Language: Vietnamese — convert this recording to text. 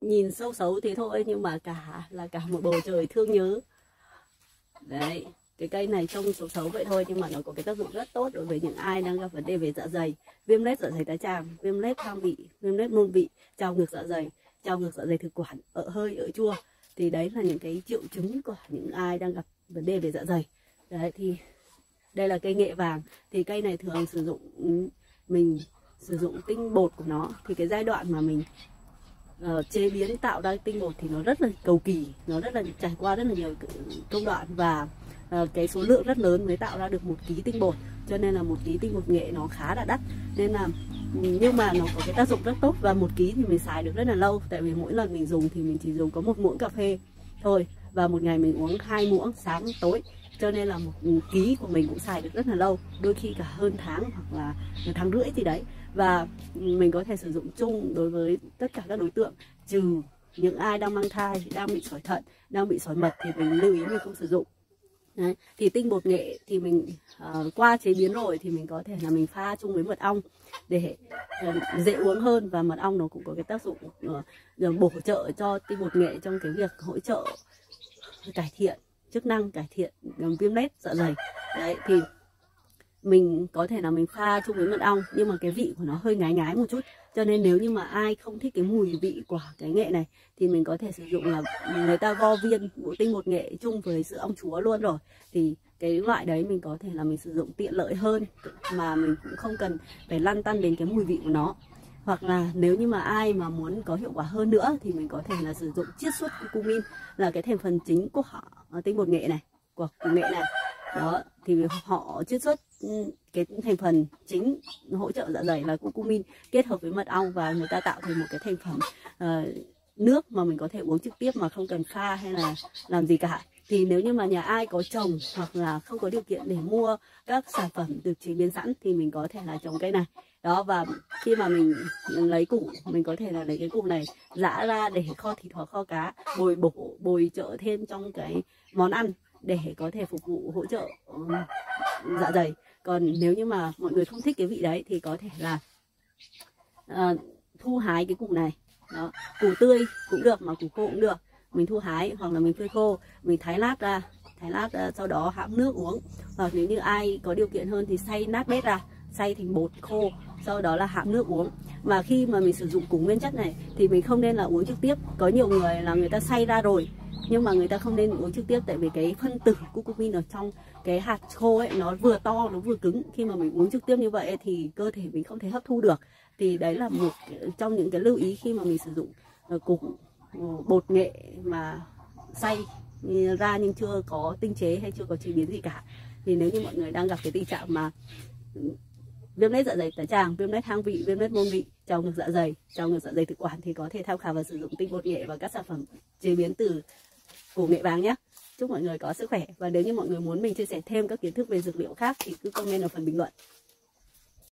nhìn xấu xấu thế thôi, nhưng mà cả một bầu trời thương nhớ. Đấy, cái cây này trông xấu xấu vậy thôi, nhưng mà nó có cái tác dụng rất tốt đối với những ai đang gặp vấn đề về dạ dày, viêm loét dạ dày tá tràng, viêm loét thoang vị, viêm loét môn vị, trào ngược dạ dày thực quản, ợ hơi, ợ chua. Thì đấy là những cái triệu chứng của những ai đang gặp vấn đề về dạ dày. Đấy, thì đây là cây nghệ vàng. Thì cây này thường mình sử dụng tinh bột của nó. Thì cái giai đoạn mà mình chế biến tạo ra tinh bột thì nó rất là cầu kỳ, nó rất là trải qua rất là nhiều công đoạn, và cái số lượng rất lớn mới tạo ra được 1 kg tinh bột, cho nên là 1 kg tinh bột nghệ nó khá là đắt. Nên là nhưng mà nó có cái tác dụng rất tốt, và 1 kg thì mình xài được rất là lâu, tại vì mỗi lần mình dùng thì mình chỉ dùng có 1 muỗng cà phê thôi, và một ngày mình uống 2 muỗng sáng tối, cho nên là 1 kg của mình cũng xài được rất là lâu, đôi khi cả hơn tháng hoặc là 1,5 tháng gì đấy. Và mình có thể sử dụng chung đối với tất cả các đối tượng, trừ những ai đang mang thai, đang bị sỏi thận, đang bị sỏi mật thì mình lưu ý mình không sử dụng. Đấy, thì tinh bột nghệ thì mình qua chế biến rồi thì mình có thể là mình pha chung với mật ong để dễ uống hơn, và mật ong nó cũng có cái tác dụng bổ trợ cho tinh bột nghệ trong cái việc hỗ trợ cải thiện chức năng, cải thiện viêm loét dạ dày. Đấy, thì mình có thể là mình pha chung với mật ong, nhưng mà cái vị của nó hơi ngái ngái một chút, cho nên nếu như mà ai không thích cái mùi vị của cái nghệ này thì mình có thể sử dụng là người ta vo viên tinh bột nghệ chung với sữa ong chúa luôn rồi, thì cái loại đấy mình có thể là mình sử dụng tiện lợi hơn, mà mình cũng không cần phải lăn tăn đến cái mùi vị của nó. Hoặc là nếu như mà ai mà muốn có hiệu quả hơn nữa thì mình có thể là sử dụng chiết xuất curcumin, là cái thành phần chính của tinh bột nghệ này, của nghệ này. Đó, thì họ chiết xuất cái thành phần chính hỗ trợ dạ dày là curcumin kết hợp với mật ong, và người ta tạo thành một cái thành phẩm nước mà mình có thể uống trực tiếp mà không cần pha hay là làm gì cả. Thì nếu như mà nhà ai có trồng hoặc là không có điều kiện để mua các sản phẩm được chế biến sẵn thì mình có thể là trồng cây này. Đó, và khi mà mình lấy củ, mình có thể là lấy cái củ này giã ra để kho thịt hoặc kho cá, bồi trợ thêm trong cái món ăn để có thể phục vụ hỗ trợ dạ dày. Còn nếu như mà mọi người không thích cái vị đấy thì có thể là thu hái cái củ này. Đó, củ tươi cũng được mà củ khô cũng được, mình thu hái hoặc là mình phơi khô, mình thái lát ra, sau đó hãm nước uống. Hoặc nếu như ai có điều kiện hơn thì xay nát bét ra, xay thành bột khô, sau đó là hãm nước uống. Và khi mà mình sử dụng củ nguyên chất này thì mình không nên là uống trực tiếp. Có nhiều người là người ta xay ra rồi nhưng mà người ta không nên uống trực tiếp, tại vì cái phân tử curcumin ở trong cái hạt khô ấy nó vừa to nó vừa cứng. Khi mà mình uống trực tiếp như vậy ấy, thì cơ thể mình không thể hấp thu được. Thì đấy là một trong những cái lưu ý khi mà mình sử dụng củ bột nghệ mà xay ra nhưng chưa có tinh chế hay chưa có chế biến gì cả. Thì nếu như mọi người đang gặp cái tình trạng mà viêm loét dạ dày tá tràng, viêm loét hang vị, viêm loét môn vị, trào ngược dạ dày thực quản thì có thể tham khảo và sử dụng tinh bột nghệ và các sản phẩm chế biến từ củ nghệ vàng nhé. Chúc mọi người có sức khỏe, và nếu như mọi người muốn mình chia sẻ thêm các kiến thức về dược liệu khác thì cứ comment ở phần bình luận.